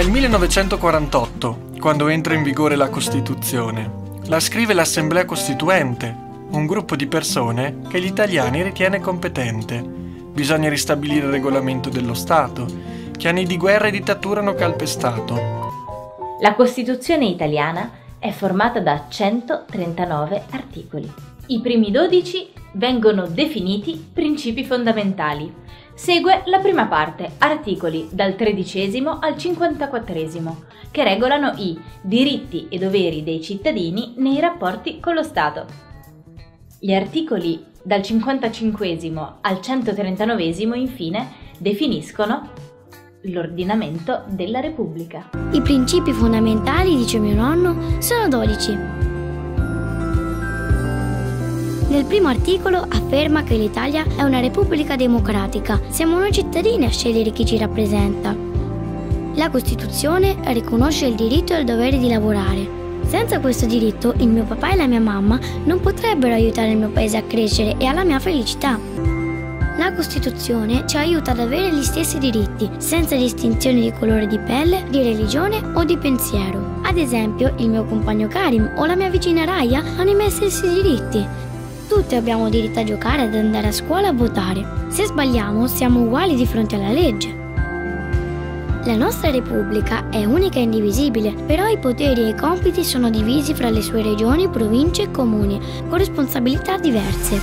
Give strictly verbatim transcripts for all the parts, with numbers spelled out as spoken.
È il millenovecentoquarantotto, quando entra in vigore la Costituzione. La scrive l'Assemblea Costituente, un gruppo di persone che gli italiani ritiene competente. Bisogna ristabilire il regolamento dello Stato, che anni di guerra e dittatura hanno calpestato. La Costituzione italiana è formata da centotrentanove articoli. I primi dodici vengono definiti principi fondamentali. Segue la prima parte, articoli dal tredicesimo al cinquantaquattresimo, che regolano i diritti e doveri dei cittadini nei rapporti con lo Stato. Gli articoli dal cinquantacinquesimo al centotrentanovesimo, infine, definiscono l'ordinamento della Repubblica. I principi fondamentali, dice mio nonno, sono dodici. Nel primo articolo afferma che l'Italia è una repubblica democratica. Siamo noi cittadini a scegliere chi ci rappresenta. La Costituzione riconosce il diritto e il dovere di lavorare. Senza questo diritto, il mio papà e la mia mamma non potrebbero aiutare il mio paese a crescere e alla mia felicità. La Costituzione ci aiuta ad avere gli stessi diritti, senza distinzione di colore di pelle, di religione o di pensiero. Ad esempio, il mio compagno Karim o la mia vicina Raya hanno i miei stessi diritti. Tutti abbiamo diritto a giocare, ad andare a scuola e a votare. Se sbagliamo, siamo uguali di fronte alla legge. La nostra Repubblica è unica e indivisibile, però i poteri e i compiti sono divisi fra le sue regioni, province e comuni, con responsabilità diverse.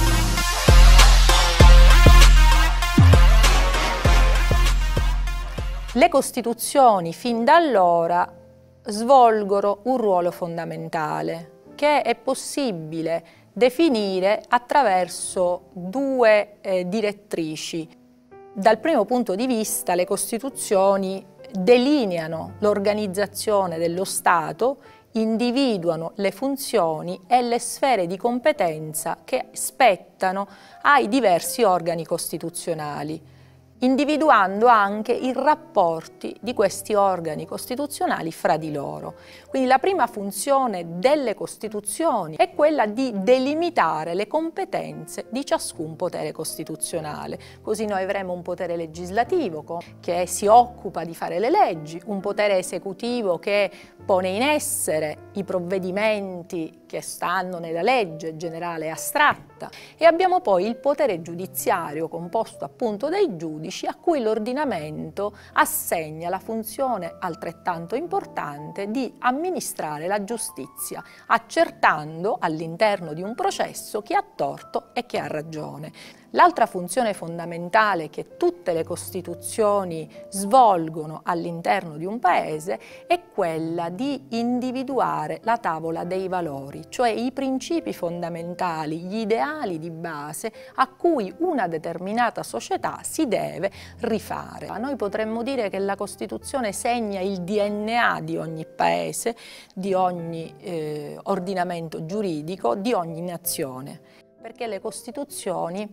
Le Costituzioni fin da allora svolgono un ruolo fondamentale, che è possibile definire attraverso due eh, direttrici. Dal primo punto di vista, le Costituzioni delineano l'organizzazione dello Stato, individuano le funzioni e le sfere di competenza che spettano ai diversi organi costituzionali, individuando anche i rapporti di questi organi costituzionali fra di loro. Quindi la prima funzione delle Costituzioni è quella di delimitare le competenze di ciascun potere costituzionale. Così noi avremo un potere legislativo che si occupa di fare le leggi, un potere esecutivo che pone in essere i provvedimenti che stanno nella legge generale astratta, e abbiamo poi il potere giudiziario composto appunto dai giudici, a cui l'ordinamento assegna la funzione altrettanto importante di amministrare la giustizia, accertando all'interno di un processo chi ha torto e chi ha ragione. L'altra funzione fondamentale che tutte le Costituzioni svolgono all'interno di un paese è quella di individuare la tavola dei valori, cioè i principi fondamentali, gli ideali di base a cui una determinata società si deve rifare. Noi potremmo dire che la Costituzione segna il D N A di ogni paese, di ogni eh, ordinamento giuridico, di ogni nazione, perché le Costituzioni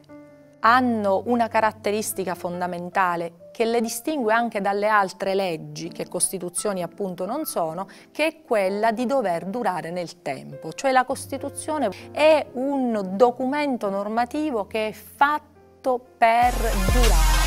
hanno una caratteristica fondamentale che le distingue anche dalle altre leggi, che Costituzioni appunto non sono, che è quella di dover durare nel tempo. Cioè la Costituzione è un documento normativo che è fatto per durare.